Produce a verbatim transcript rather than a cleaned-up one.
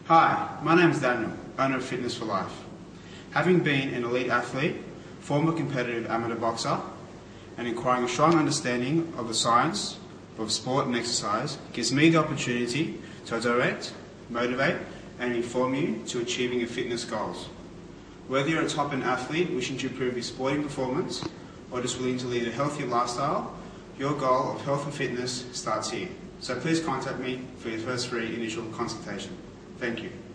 Hi, my name is Daniel, owner of Fitness for Life. Having been an elite athlete, former competitive amateur boxer, and acquiring a strong understanding of the science of sport and exercise gives me the opportunity to direct, motivate, and inform you to achieving your fitness goals. Whether you're a top-end athlete wishing to improve your sporting performance or just willing to lead a healthier lifestyle, your goal of health and fitness starts here. So please contact me for your first free initial consultation. Thank you.